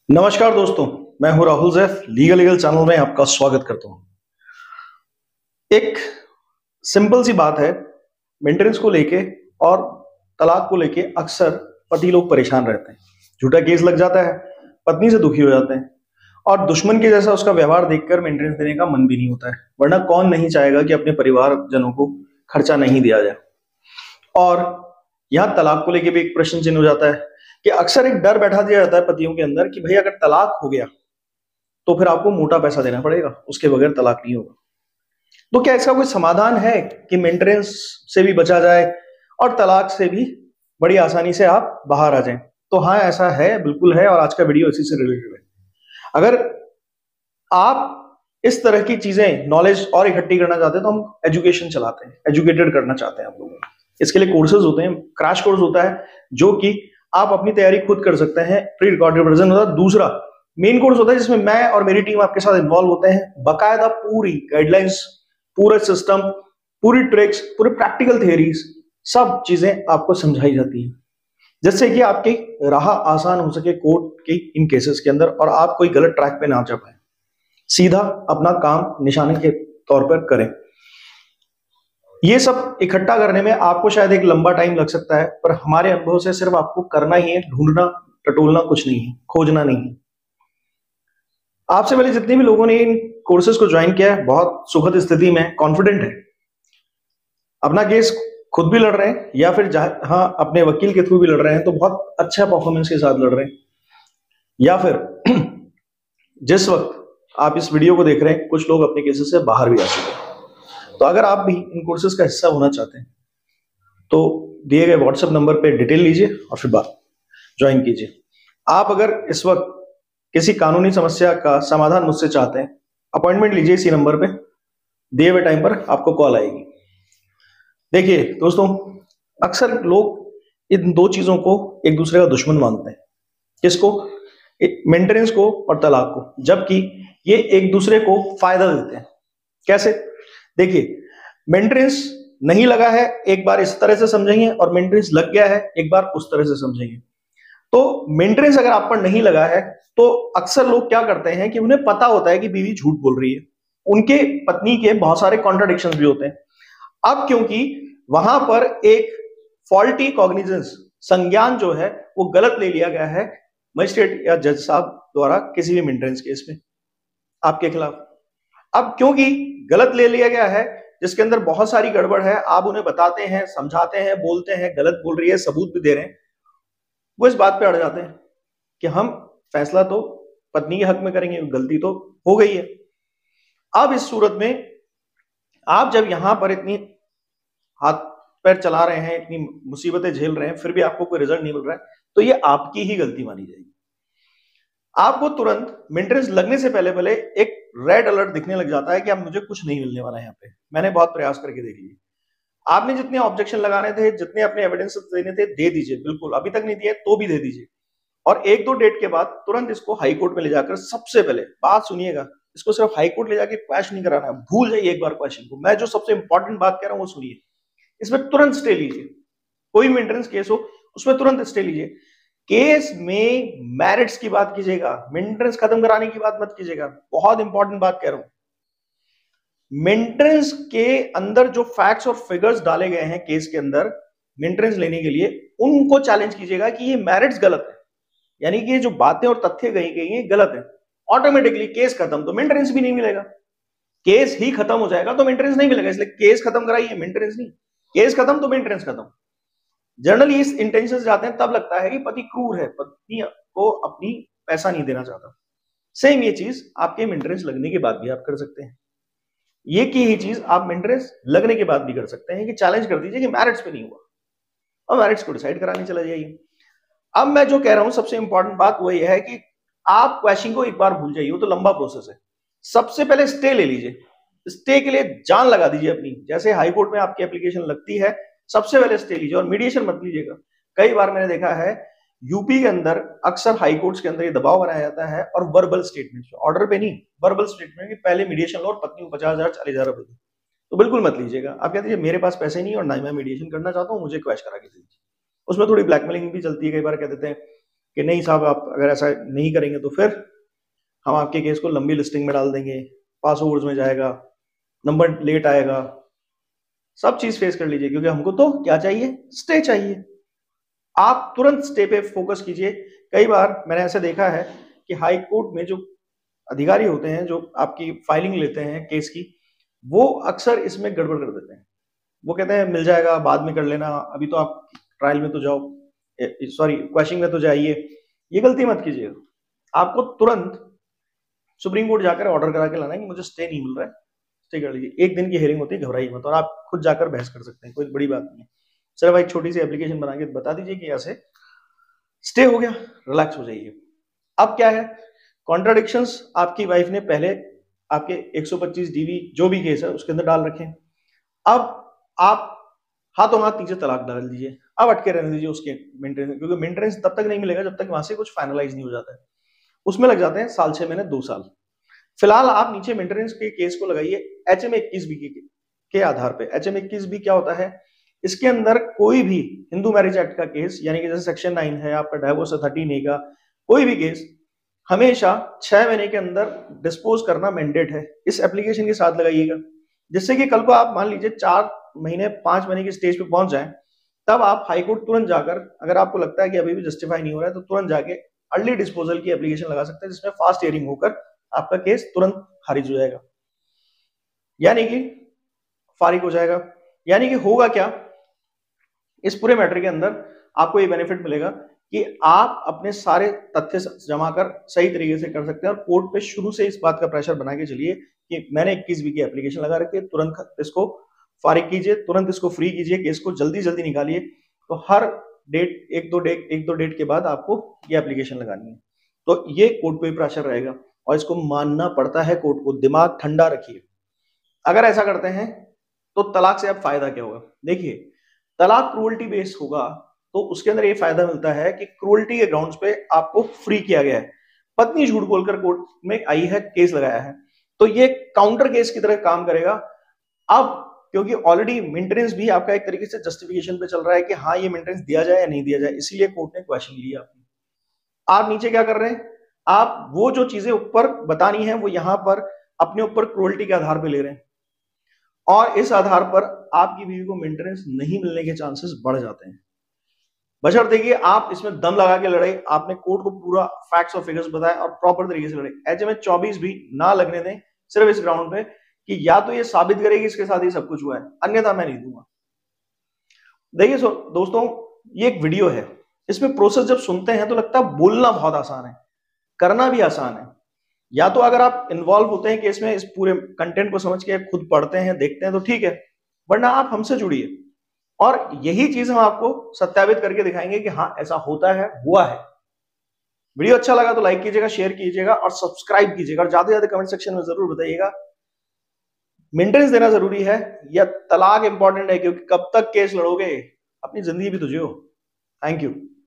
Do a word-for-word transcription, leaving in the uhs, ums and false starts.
नमस्कार दोस्तों, मैं हूं Rahul Jaif. Legal legal channel में आपका स्वागत करता हूं। एक सिंपल सी बात है, मेंटेनेंस को लेके और तलाक को लेके अक्सर पति लोग परेशान रहते हैं। झूठा केस लग जाता है, पत्नी से दुखी हो जाते हैं और दुश्मन के जैसा उसका व्यवहार देखकर मेंटेनेंस देने का मन भी नहीं होता है। वरना कौन नहीं चाहेगा कि अपने परिवारजनों को खर्चा नहीं दिया जाए। और यहाँ तलाक को लेके भी एक प्रश्न चिन्ह हो जाता है कि अक्सर एक डर बैठा दिया जाता है पतियों के अंदर कि भाई अगर तलाक हो गया तो फिर आपको मोटा पैसा देना पड़ेगा, उसके बगैर तलाक नहीं होगा। तो क्या इसका कोई समाधान है कि मेंटेनेंस से भी बचा जाए और तलाक से भी बड़ी आसानी से आप बाहर आ जाएं? तो हाँ, ऐसा है, बिल्कुल है, और आज का वीडियो इसी से रिलेटेड है। अगर आप इस तरह की चीजें नॉलेज और इकट्ठी करना चाहते हैं तो हम एजुकेशन चलाते हैं, एजुकेटेड करना चाहते हैं आप लोगों को। इसके लिए कोर्सेज होते हैं, क्रैश कोर्स होता है जो कि आप अपनी तैयारी खुद कर सकते हैं। प्री रिकॉर्डेड वर्जन होता है। दूसरा मेन कोर्स होता है जिसमें मैं और मेरी टीम आपके साथ इन्वॉल्व होते हैं। बकायदा पूरी गाइडलाइंस, पूरा सिस्टम, पूरी ट्रिक्स, पूरे प्रैक्टिकल थियरीज, सब चीजें आपको समझाई जाती है जिससे कि आपकी राह आसान हो सके कोर्ट की इन केसेस के अंदर और आप कोई गलत ट्रैक पे ना जा पाए, सीधा अपना काम निशाने के तौर पर करें। ये सब इकट्ठा करने में आपको शायद एक लंबा टाइम लग सकता है, पर हमारे अनुभव से सिर्फ आपको करना ही है, ढूंढना टटोलना कुछ नहीं है, खोजना नहीं है। आपसे पहले जितने भी लोगों ने इन कोर्सेज को ज्वाइन किया है, बहुत सुखद स्थिति में कॉन्फिडेंट है, अपना केस खुद भी लड़ रहे हैं या फिर हाँ अपने वकील के थ्रू भी लड़ रहे हैं, तो बहुत अच्छा परफॉर्मेंस के साथ लड़ रहे हैं। या फिर जिस वक्त आप इस वीडियो को देख रहे हैं, कुछ लोग अपने केसेस से बाहर भी आ चुके हैं। तो अगर आप भी इन कोर्सेज का हिस्सा होना चाहते हैं तो दिए गए व्हाट्सएप नंबर पे डिटेल लीजिए और फिर बात ज्वाइन कीजिए। आप अगर इस वक्त किसी कानूनी समस्या का समाधान मुझसे चाहते हैं, अपॉइंटमेंट लीजिए। इसी नंबर पे दिए हुए टाइम पर आपको कॉल आएगी। देखिए दोस्तों, अक्सर लोग इन दो चीजों को एक दूसरे का दुश्मन मानते हैं। किसको? मेंटेनेंस को और तलाक को, जबकि ये एक दूसरे को फायदा देते हैं। कैसे? देखिए, मेंटेनेंस नहीं लगा है एक बार इस तरह से समझेंगे और मेंटेनेंस लग गया है एक बार उस तरह से समझेंगे। तो मेंटेनेंस अगर आप पर नहीं लगा है तो अक्सर लोग क्या करते हैं कि उन्हें पता होता है कि बीवी झूठ बोल रही है, उनके पत्नी के बहुत सारे कॉन्ट्राडिक्शंस भी होते हैं। अब क्योंकि वहां पर एक फॉल्टी कॉग्निजेंस, संज्ञान जो है वो गलत ले लिया गया है मजिस्ट्रेट या जज साहब द्वारा किसी भी मेंटेनेंस केस में आपके खिलाफ। अब क्योंकि गलत ले लिया गया है जिसके अंदर बहुत सारी गड़बड़ है, आप उन्हें बताते हैं, समझाते हैं, बोलते हैं गलत बोल रही है, सबूत भी दे रहे हैं, वो इस बात पे अड़ जाते हैं कि हम फैसला तो पत्नी के हक में करेंगे, गलती तो हो गई है। अब इस सूरत में आप जब यहां पर इतनी हाथ पैर चला रहे हैं, इतनी मुसीबतें झेल रहे हैं, फिर भी आपको कोई रिजल्ट नहीं मिल रहा है, तो ये आपकी ही गलती मानी जाएगी। आपको तुरंत मेंटेनेंस लगने से पहले पहले एक रेड अलर्ट दिखने लग जाता है कि अब मुझे कुछ नहीं मिलने वाला है। यहाँ पे मैंने बहुत प्रयास करके देख लिए, आपने जितने ऑब्जेक्शन लगाने थे, जितने अपने एविडेंस देने थे, दे दीजिए, बिल्कुल अभी तक नहीं दिए तो भी दे दीजिए। और एक दो डेट के बाद तुरंत इसको हाई कोर्ट में ले जाकर, सबसे पहले बात सुनिएगा, इसको सिर्फ हाई कोर्ट ले जाके क्वैश नहीं कराना है, भूल जाइए एक बार क्वेश्चन को। मैं जो सबसे इंपॉर्टेंट बात कह रहा हूं वो सुनिए, इसमें तुरंत स्टे लीजिए। कोई मेंटेनेंस केस हो उसमें तुरंत स्टे लीजिए। केस में मैरिट्स की बात कीजिएगा, मेंटेनेंस खत्म कराने की बात मत कीजिएगा। बहुत इंपॉर्टेंट बात कह रहा हूं। मेंटेनेंस के अंदर जो फैक्ट्स और फिगर्स डाले गए हैं केस के अंदर मेंटेनेंस लेने के लिए, उनको चैलेंज कीजिएगा कि ये मैरिट्स गलत है, यानी कि ये जो बातें और तथ्य कही गई हैं गलत है। ऑटोमेटिकली केस खत्म, तो मेंटेनेंस भी नहीं मिलेगा। केस ही खत्म हो जाएगा तो मेंटेनेंस नहीं मिलेगा, इसलिए केस खत्म कराइए, मेंटेनेंस नहीं। केस खत्म तो मेंटेनेंस खत्म। जनरली इस इंटेंशन से जाते हैं, तब लगता है कि पति क्रूर है, पत्नी को अपनी पैसा नहीं देना चाहता। सेम ये चीज आपके मेंटेनेंस लगने के बाद भी आप कर सकते हैं। ये की ही चीज आप मेंटेनेंस लगने के बाद भी कर सकते हैं कि चैलेंज कर दीजिए कि मैरिट्स पे नहीं हुआ और मैरिट्स को डिसाइड कराने चला जाइए। अब मैं जो कह रहा हूं सबसे इंपॉर्टेंट बात वो ये है कि आप क्वैशिंग को एक बार भूल जाइए, वो तो लंबा प्रोसेस है। सबसे पहले स्टे ले लीजिए, स्टे के लिए जान लगा दीजिए अपनी। जैसे हाई कोर्ट में आपकी एप्लीकेशन लगती है, सबसे पहले स्टे लीजिए और मीडिएशन मत लीजिएगा। कई बार मैंने देखा है यूपी के अंदर अक्सर हाई कोर्ट्स के अंदर ये दबाव बनाया जाता है, और वर्बल स्टेटमेंट, ऑर्डर पे नहीं, वर्बल स्टेटमेंट कि पहले मीडिएशन लो और पत्नी को पचास हजार चालीस हजार रुपए दो, तो बिल्कुल मत लीजिएगा। आप कहते हैं मेरे पास पैसे नहीं और ना मैं मीडिएशन करना चाहता हूँ, मुझे क्वैश करा के दीजिए। उसमें थोड़ी ब्लैकमेलिंग भी चलती है। कई बार कह देते हैं कि नहीं साहब आप अगर ऐसा नहीं करेंगे तो फिर हम आपके केस को लंबी लिस्टिंग में डाल देंगे, पास ओवर्स में जाएगा, नंबर लेट आएगा, सब चीज फेस कर लीजिए, क्योंकि हमको तो क्या चाहिए, स्टे चाहिए। आप तुरंत स्टे पे फोकस कीजिए। कई बार मैंने ऐसे देखा है कि हाई कोर्ट में जो अधिकारी होते हैं जो आपकी फाइलिंग लेते हैं केस की, वो अक्सर इसमें गड़बड़ कर देते हैं। वो कहते हैं मिल जाएगा, बाद में कर लेना, अभी तो आप ट्रायल में तो जाओ, सॉरी क्वेश्चन में तो जाइए। ये गलती मत कीजिए। आपको तुरंत सुप्रीम कोर्ट जाकर ऑर्डर करा के लाना है कि मुझे स्टे नहीं मिल रहा है, स्टे कर लीजिए। एक दिन की हेयरिंग होती है, घबराइए मत, और आप खुद जाकर बहस कर सकते हैं, कोई बड़ी बात नहीं है। सिर्फ एक छोटी सी एप्लीकेशन बना के बता दीजिए कि ऐसे स्टे हो गया, रिलैक्स हो जाइए। अब क्या है, कॉन्ट्राडिक्शंस आपकी वाइफ ने पहले आपके एक सौ पच्चीस डीवी जो भी केस है उसके अंदर डाल रखे हैं। अब आप हाथों हाथ नीचे तलाक डाल दीजिए, अब अटके रहने दीजिए उसके मेंटेनेंस, क्योंकि मेंटेनेंस तब तक नहीं मिलेगा जब तक वहां से कुछ फाइनलाइज नहीं हो जाता है। उसमें लग जाते हैं साल छह महीने दो साल। फिलहाल आप नीचे मेंटेनेंस के केस को लगाइए एच एम इक्कीस बी के, के आधार पे। एच एम इक्कीस बी क्या होता है, इसके अंदर कोई भी हिंदू मैरिज एक्ट का केस, यानी कि जैसे सेक्शन नाइन है आपका, डाइवोर्स थर्टीन ए का कोई भी केस, हमेशा छह महीने के अंदर डिस्पोज करना मैंडेट है। इस एप्लीकेशन के साथ लगाइएगा, जिससे कि कल को आप मान लीजिए चार महीने पांच महीने की स्टेज पे पहुंच जाए, तब आप हाईकोर्ट तुरंत जाकर, अगर आपको लगता है कि अभी भी जस्टिफाई नहीं हो रहा है, तो तुरंत जाके अर्ली डिस्पोजल की एप्लीकेशन लगा सकते हैं, जिसमें फास्ट हियरिंग होकर आपका केस तुरंत खारिज हो जाएगा, यानी कि फारिग हो जाएगा। यानी कि होगा क्या, इस पूरे मैटर के अंदर आपको ये बेनिफिट मिलेगा कि आप अपने सारे तथ्य जमा कर सही तरीके से कर सकते हैं, और कोर्ट पे शुरू से इस बात का प्रेशर बना के चलिए कि मैंने इक्कीस बी की एप्लीकेशन लगा रखी है, तुरंत इसको फारिग कीजिए, तुरंत इसको फ्री कीजिए, केस को जल्दी जल्दी निकालिए। तो हर डेट एक दो डेट एक दो डेट के बाद आपको ये एप्लीकेशन लगानी है। तो ये कोर्ट पे प्रेशर रहेगा और इसको मानना पड़ता है कोर्ट को। दिमाग ठंडा रखिए। अगर ऐसा करते हैं तो तलाक से अब फायदा क्या होगा, देखिए तलाक क्रूअल्टी बेस्ड होगा तो उसके अंदर ये फायदा मिलता है कि क्रूअल्टी के ग्राउंड्स पे आपको फ्री किया गया है। पत्नी झूठ बोलकर कोर्ट में आई है, केस लगाया है, तो ये काउंटर केस की तरह काम करेगा। अब क्योंकि ऑलरेडी मेंटेनेंस भी आपका एक तरीके से जस्टिफिकेशन पे चल रहा है कि हाँ ये मेंटेनेंस दिया जाए या नहीं दिया जाए, इसीलिए कोर्ट ने क्वेश्चन लिया। आप नीचे क्या कर रहे हैं, आप वो जो चीजें ऊपर बतानी है वो यहां पर अपने ऊपर क्रूअल्टी के आधार पर ले रहे हैं, और इस आधार पर आपकी बीवी को मेंटेनेंस नहीं मिलने के चांसेस बढ़ जाते हैं। बशर्ते कि आप इसमें दम लगा के लड़े, आपने कोर्ट को पूरा फैक्ट्स और फिगर्स बताए और प्रॉपर तरीके से लड़े। एच एम एच चौबीस भी ना लगने दें, सिर्फ इस ग्राउंड पे कि या तो ये साबित करेगी इसके साथ ही सब कुछ हुआ है, अन्यथा मैं नहीं दूंगा। देखिए दोस्तों, ये एक वीडियो है, इसमें प्रोसेस जब सुनते हैं तो लगता है बोलना बहुत आसान है, करना भी आसान है। या तो अगर आप इन्वॉल्व होते हैं केस में, इस पूरे कंटेंट को समझ के खुद पढ़ते हैं देखते हैं तो ठीक है, वरना आप हमसे जुड़िए और यही चीज हम आपको सत्यापित करके दिखाएंगे कि हाँ ऐसा होता है, हुआ है। वीडियो अच्छा लगा तो लाइक कीजिएगा, शेयर कीजिएगा और सब्सक्राइब कीजिएगा, और ज्यादा से ज्यादा कमेंट सेक्शन में जरूर बताइएगा मेंटेनेंस देना जरूरी है या तलाक इंपॉर्टेंट है, क्योंकि कब तक केस लड़ोगे, अपनी जिंदगी भी तो जियो। Thank you.